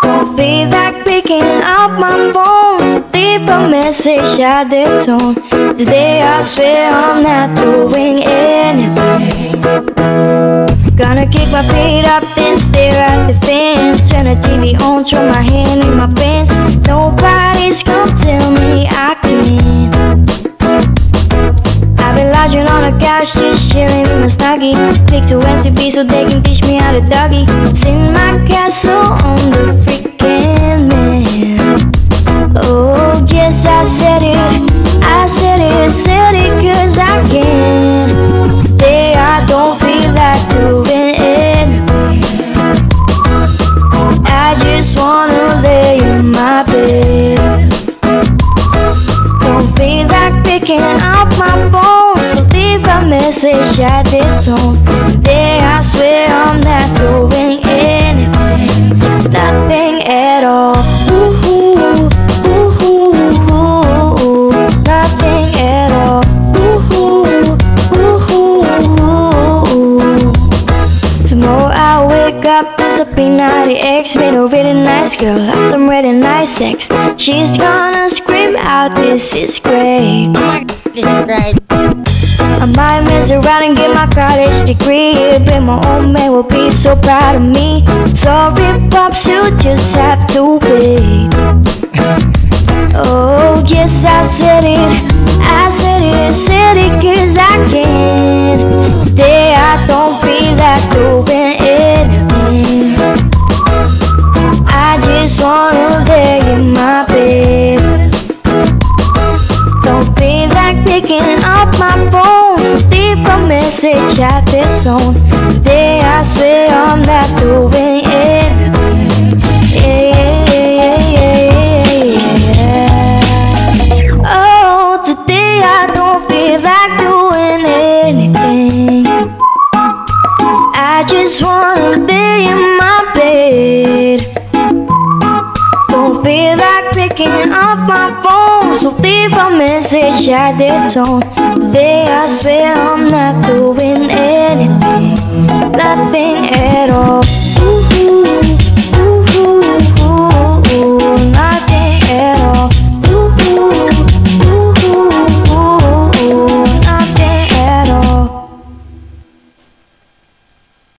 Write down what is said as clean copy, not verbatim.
Don't feel like picking up my phone, so leave a message at the tone. Today I swear I'm not doing anything. Gonna kick my feet up, then stare at the fence. Turn the TV on, throw my hand in my pants. Nobody's gonna tell me I can't. I've been lounging on the couch, just chilling with my snuggie. Pick two empty beats so they can teach me how to doggy. Sing my castle on the freaking man. Oh yes, I said it, said it cause I can. Today I don't feel like doing anything. I just wanna lay in my bed. Don't feel like picking up my phone, so leave a message at the tone. Today I swear I'm not doing anything, nothing at all. Ooh, ooh, ooh, ooh, nothing at all. Ooh, ooh, ooh. Tomorrow I wake up, there's a P90 X with a really nice girl, lots some really nice sex. She's gonna scream out, this is great. This is great. I might mess around and get my college degree. But my old man will be so proud of me. Sorry, pops, you just have to wait. Oh, yes, I said it cause I can. Today I don't feel like doing anything. I just wanna lay in my bed. Don't feel like picking up my phone, so leave a message at the tone. Today I swear I'm not doing anything. Oh, today I don't feel like doing anything. I just wanna lay in my bed. Don't feel like picking up my phone, so leave a message at the tone. Today I swear I'm not doing anything, nothing else.